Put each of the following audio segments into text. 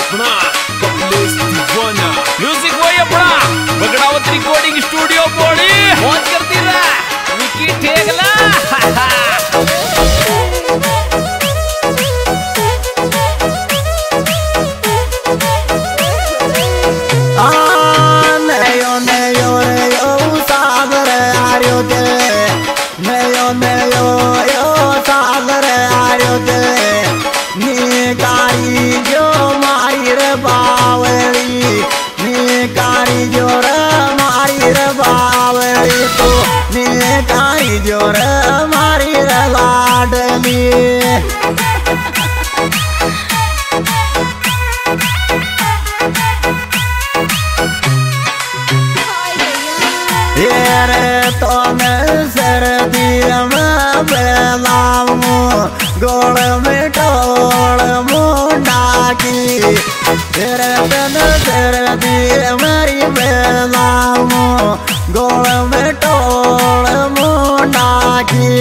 अपना कमलेश दीवाना म्यूजिक वही अपना बगड़ावत रिकॉर्डिंग स्टूडियो बोली मौज करती रहा विकी ठेगला जोर मारी लाडली ये तो मैं सर्दी में बेलाऊं गोड़ में टोड़ मुंडा की तेरे तन सर्दी मेरी बेलाऊं गोड़ में टोड़ मुंडा की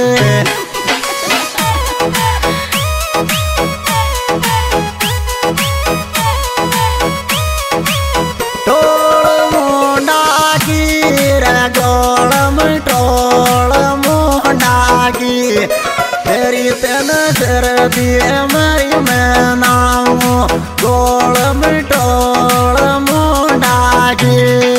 तेरी तन सर्दी मरी मैं नाम गोल मिटोल मुंडा की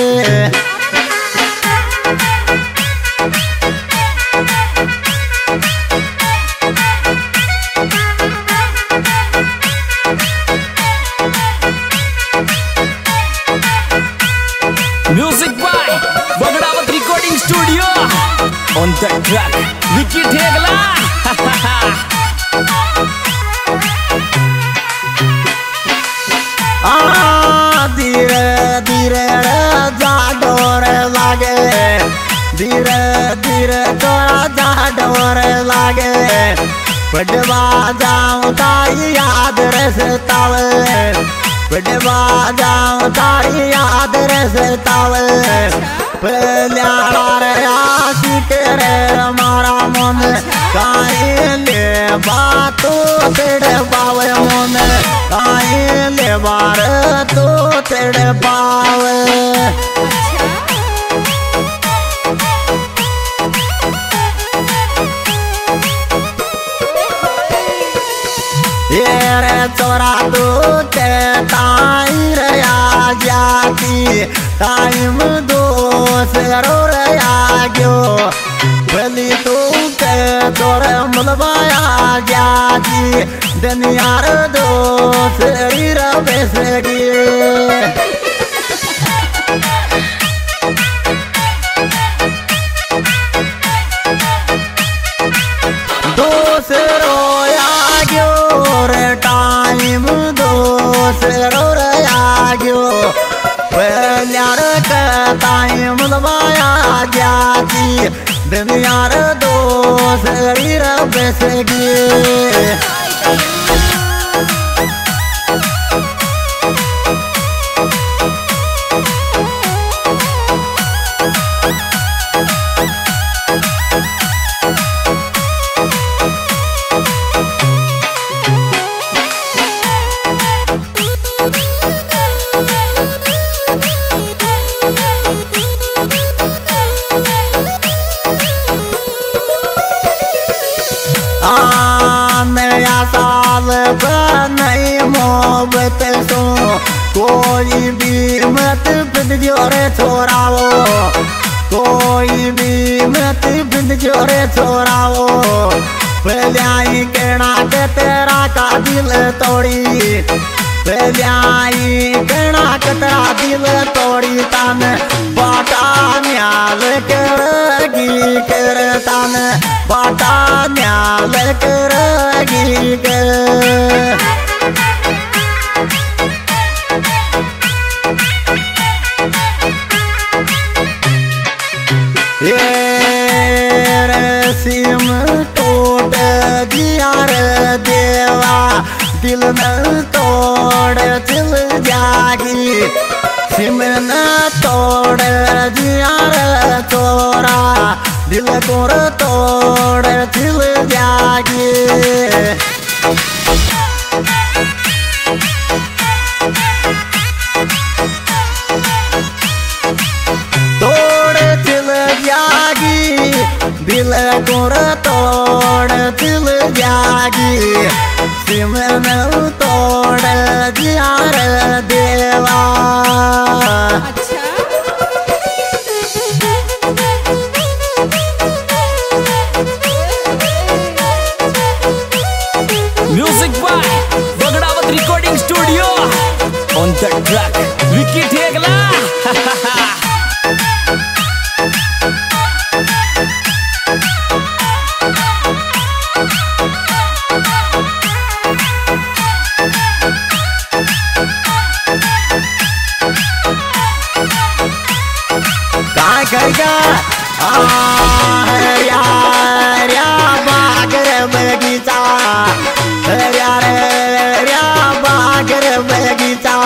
music by Bagdawat recording studio on the track Vicky Thegla धीरे धीरे जाडोर लागे धीरे धीरे तोरा जाडोर लागे पडवा जाऊं तारी याद रसतावे पडवा जाऊं तारी याद रसतावे पल्यार आशिक रे मारा मन काइले बातो तेरे पावे मन काइले बार तो तेरे पावे ये रे चोरा तू ते ताई रे आ जाती टाइम दो सेरो रे आ गयो भली तू के तोरे मुलवाया जाती दुनियार दो सेरी रे बेसगी दोसरो आ गयो रे टाइम दोसरो रे आ गयो पल्यार के टाइम लवाया जाती दुनियार दोसरी रे बेसगी नया साल नहीं मोहब्बत सो कोई भी मत बिंद जोरे छोड़ाओ कोई भी मत बिंद जोरे छोड़ाओ पहले कहना के तेरा का दिल तोड़ी पहले कहना के तेरा दिल तोड़ी तन बाटा न्याल करगी कर तन बाटा न्याल करगी कर सिम टूट दिया रे देवा दिल न तोड़ दिल जागी सिम न तोड़ दिया रे तोरा दिल को तोड़ दिल जागी जागी सिमन तोड़ दिया रे देवा। Music by Bagdawat recording studio on the track Vicky Thegla. या बागर बगीचा बागर बगीचा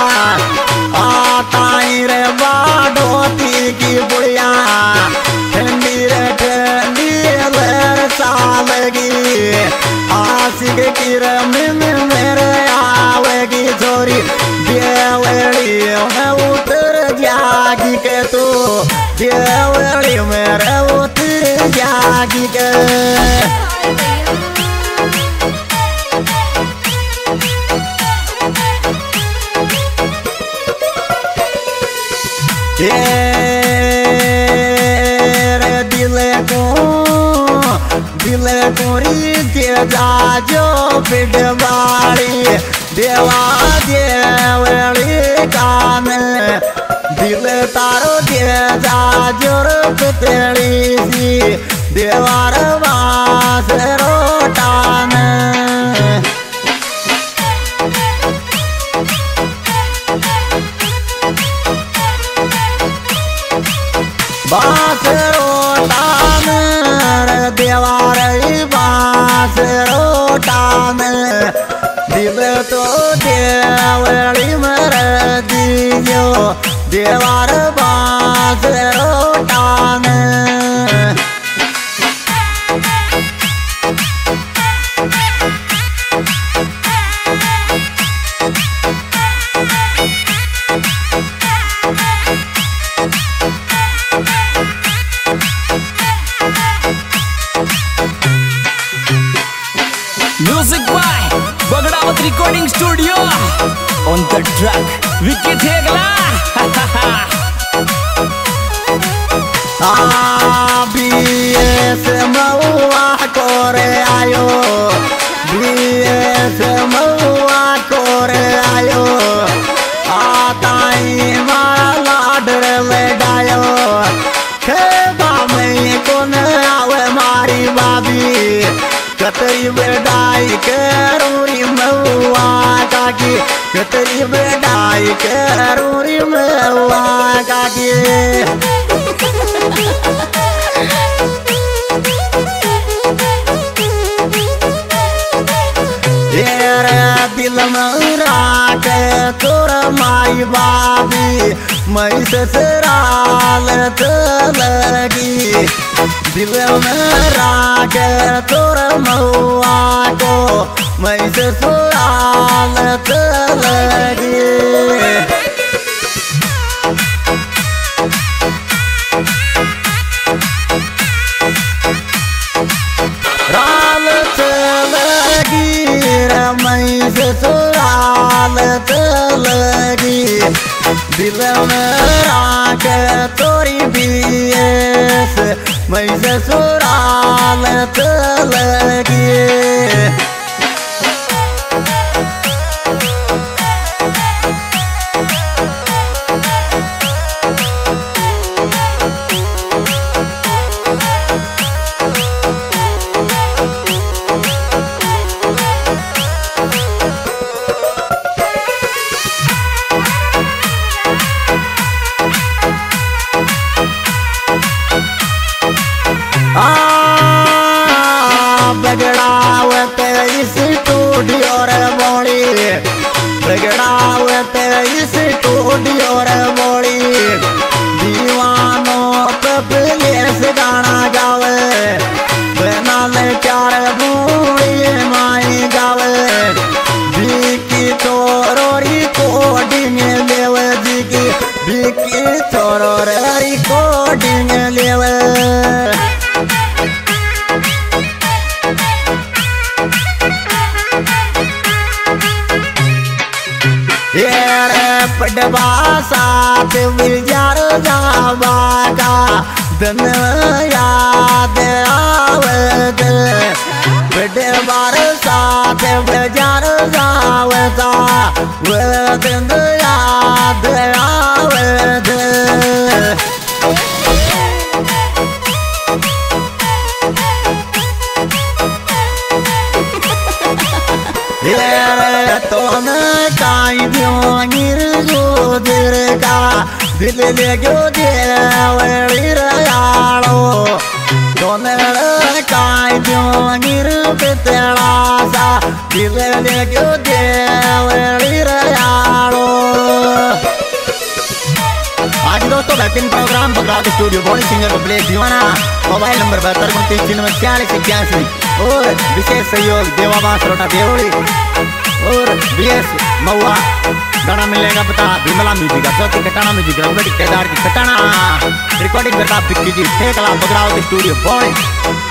आताई रे बाडोती की बुढ़िया ठंडी रे ठंडी बरसा लगी आशिक की रमिन मेरे आवेगी छोरी देवड़ी में उतर जागी के तू देवड़ी मेरे उतर जागी के। तेरे दिल को रीते जाजो पिटवाड़ी देवा देवड़ी कान दिल तारो दे जाजोर पितड़ी सी देवार बास रोटान। बास रोटान देवार बास रोटान दिल तो देवड़ी मर दीजो देवार बास रोटान। Music by Bagdawat recording studio on the track Vicky Thegla. बीएस मऊआ कोरे आयो बीएस मऊआ कोरे आयो आताई माला डर ले डायो खेबा में कौन आवे मारी बाबी कतरी बेडाई करूरी मऊआ काकी कतरी बेडाई करूरी मऊआ काकी। दिल मरा के तोर माई बाबी मई ससुराल लगी दिल मरा के तोर मऊआ को मई ससुराल लगी। राल लगी रमई ससुराल लगी दिल में के तोरी बीएस मई ससुराल लगी। बगड़ावत स्टूडियो रे बोली बगड़ावत स्टूडियो रे बोली दीवानों पे प्लेस गाना गावे बना ले चार बूढ़ी माई गावे बिकी तोरो रिकॉर्डिंग लेवे बिकी तोरो रिकॉर्डिंग लेवे। पडवा साथ विचार जावा का दिन याद आवत पडवार साथ विचार जावता वो दिन याद आवत काई दियोंगिर जो दिल का दिल ले जो देवलीर यालो दोने काई दियोंगिर बितला सा दिल ले जो देवलीर यालो। आज दोस्तों बेहतरीन प्रोग्राम बगड़ावत स्टूडियो बॉडी singer Kamlesh Deewana mobile number 72 और विशेष सहयोग देवा बांसरोटा देवड़ी और बीएस महुआ गाना मिलेगा पता विमला म्यूजिक का चौथी कटाना म्यूजिक केदार की कटाना रिकॉर्डिंग करता बिक्की जी ठेकला बगड़ावत स्टूडियो बॉडी।